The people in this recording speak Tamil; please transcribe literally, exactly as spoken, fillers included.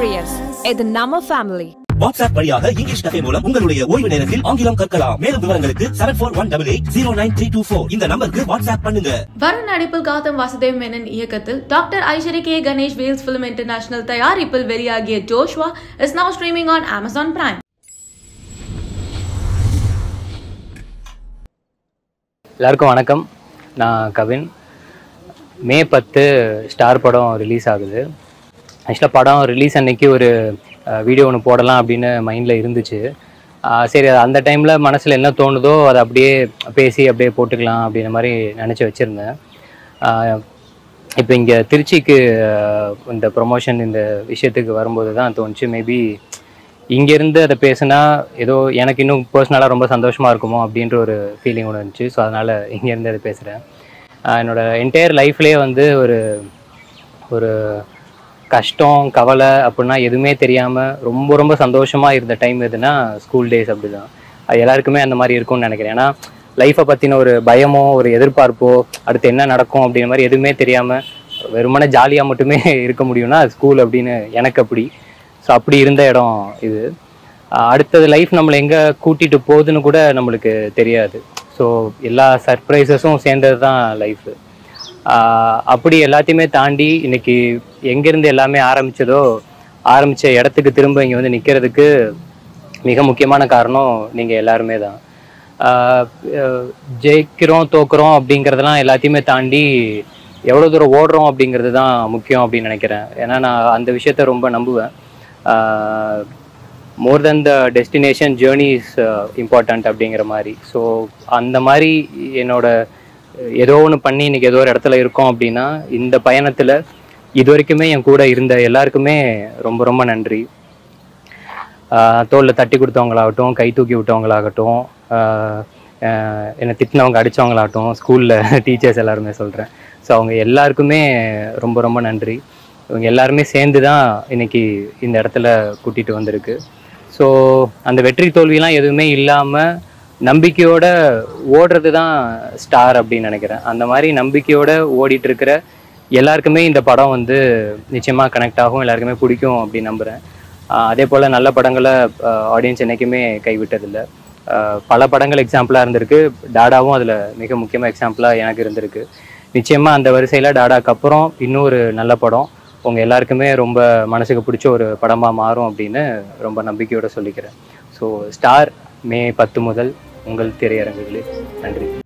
Careers. இது நம்ம family. WhatsApp வழியாக இங்கிலீஷ் கஃபே மூலம் உங்களுடைய ஓய்வு நேரத்தில் ஆங்கிலம் கற்கலாம். மேலும் விவரங்களுக்கு seven four one eight eight zero nine three two four இந்த நம்பருக்கு வாட்ஸ்அப் பண்ணுங்க. வருண் நடிப்பில் கௌதம் வாசுதேவ் மேனன் இயக்கத்தில் doctor Aishwari K Ganesh Vels film international தயாரிப்பில் வெளியாகிய Joshua is now streaming on Amazon Prime. எல்லாருக்கும் வணக்கம். நான் கவின். மே பத்து ஸ்டார் படம் ரிலீஸ் ஆகுது. ஆக்சுவலாக படம் ரிலீஸ் அன்னைக்கு ஒரு வீடியோ ஒன்று போடலாம் அப்படின்னு மைண்டில் இருந்துச்சு. சரி, அந்த டைமில் மனசில் என்ன தோணுதோ அதை அப்படியே பேசி அப்படியே போட்டுக்கலாம் அப்படின்ற மாதிரி நினச்சி வச்சுருந்தேன். இப்போ இங்கே திருச்சிக்கு இந்த ப்ரொமோஷன் இந்த விஷயத்துக்கு வரும்போது தான் தோணுச்சு, மேபி இங்கேருந்து அதை பேசுனா ஏதோ எனக்கு இன்னும் பர்சனலாக ரொம்ப சந்தோஷமாக இருக்குமோ அப்படின்ற ஒரு ஃபீலிங் ஒன்று இருந்துச்சு. ஸோ அதனால் இங்கேருந்து அதை பேசுகிறேன். என்னோடய என்டையர் லைஃப்லேயே வந்து ஒரு ஒரு கஷ்டம் கவலை அப்படின்னா எதுவுமே தெரியாமல் ரொம்ப ரொம்ப சந்தோஷமாக இருந்த டைம் எதுனா ஸ்கூல் டேஸ். அப்படி தான் அது எல்லாருக்குமே அந்த மாதிரி இருக்கும்னு நினைக்கிறேன். ஏன்னா லைஃப்பை பற்றின ஒரு பயமோ ஒரு எதிர்பார்ப்போ அடுத்து என்ன நடக்கும் அப்படின்ற மாதிரி எதுவுமே தெரியாமல் வெறுமனே ஜாலியாக மட்டுமே இருக்க முடியும்னா ஸ்கூல் அப்படின்னு எனக்கு அப்படி. ஸோ அப்படி இருந்த இடம் இது. அடுத்தது லைஃப் நம்மளை எங்கே கூட்டிகிட்டு போகுதுன்னு கூட நம்மளுக்கு தெரியாது. ஸோ எல்லா சர்ப்ரைசஸும் சேர்ந்தது தான் லைஃபு. அப்படி எல்லாத்தையுமே தாண்டி இன்றைக்கி எங்கேருந்து எல்லாமே ஆரம்பித்ததோ ஆரம்பித்த இடத்துக்கு திரும்ப இங்கே வந்து நிற்கிறதுக்கு மிக முக்கியமான காரணம் நீங்கள் எல்லாருமே தான். ஜெயிக்கிறோம் தோக்குறோம் அப்படிங்கிறதெல்லாம் எல்லாத்தையுமே தாண்டி எவ்வளோ தூரம் ஓடுறோம் அப்படிங்கிறது தான் முக்கியம் அப்படின்னு நினைக்கிறேன். ஏன்னா நான் அந்த விஷயத்த ரொம்ப நம்புவேன். More than the destination journey is important அப்படிங்கிற மாதிரி. ஸோ அந்த மாதிரி என்னோட ஏதோ ஒன்று பண்ணி இன்றைக்கி ஏதோ ஒரு இடத்துல இருக்கோம் அப்படின்னா இந்த பயணத்தில் இது வரைக்குமே என் கூட இருந்த எல்லாருக்குமே ரொம்ப ரொம்ப நன்றி. தோளில் தட்டி கொடுத்தவங்களாகட்டும், கை தூக்கி விட்டவங்களாகட்டும், என்னை திட்டினவங்க அடித்தவங்களாகட்டும், ஸ்கூலில் டீச்சர்ஸ் எல்லாருமே சொல்கிறேன். ஸோ அவங்க எல்லாருக்குமே ரொம்ப ரொம்ப நன்றி. இவங்க எல்லாருமே சேர்ந்து தான் இன்றைக்கி இந்த இடத்துல கூட்டிகிட்டு வந்திருக்கு. ஸோ அந்த வெற்றி தோல்வியெலாம் எதுவுமே இல்லாமல் நம்பிக்கையோடு ஓடுறது தான் ஸ்டார் அப்படின்னு நினைக்கிறேன். அந்த மாதிரி நம்பிக்கையோடு ஓடிட்டுருக்கிற எல்லாருக்குமே இந்த படம் வந்து நிச்சயமாக கனெக்ட் ஆகும், எல்லாருக்குமே பிடிக்கும் அப்படின்னு நம்புகிறேன். அதே போல் நல்ல படங்களை ஆடியன்ஸ் என்றைக்குமே கைவிட்டதில்லை. பல படங்கள் எக்ஸாம்பிளாக இருந்திருக்கு. டாடாவும் அதில் மிக முக்கியமாக எக்ஸாம்பிளாக எனக்கு இருந்திருக்கு. நிச்சயமாக அந்த வரிசையில் டாடாக்கு அப்புறம் இன்னொரு நல்ல படம் உங்கள் எல்லாருக்குமே ரொம்ப மனசுக்கு பிடிச்ச ஒரு படமாக மாறும் அப்படின்னு ரொம்ப நம்பிக்கையோடு சொல்லிக்கிறேன். ஸோ ஸ்டார் மே பத்து முதல் உங்கள் திரையரங்குகளில். நன்றி.